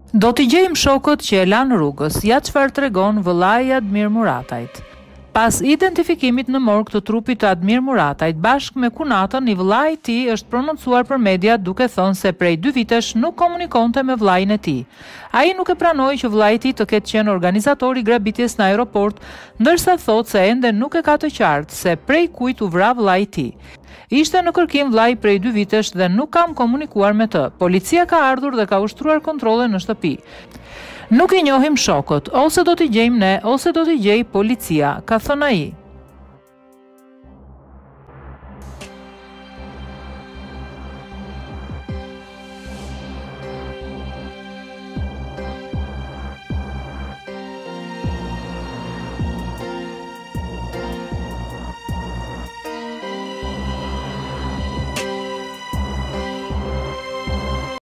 Do t'i gjejmë shokët që e lanë rrugës, ja çfarë tregon vëllai i Admir Muratajt. Pas identifikimit në morg të trupit të Admir Muratajt, bashkë me kunatën, i vëllai i tij është prononcuar për media duke thënë se prej 2 vitesh nuk komunikonte me vllain e tij. Ai nuk e pranoi që vllai i tij të ketë qenë organizator i grabitjes në aeroport, ndërsa thotë se ende nuk e ka të qartë se prej kujt u vra vllai i tij. Ishte në kërkim vllai prej 2 vitesh dhe nuk kam komunikuar me të. Policia ka ardhur dhe ka ushtruar kontrolle në shtëpi. Nuk i njohim shokët, ose do t'i gjejmë ne, ose do t'i gjej policia, ka thënë ai.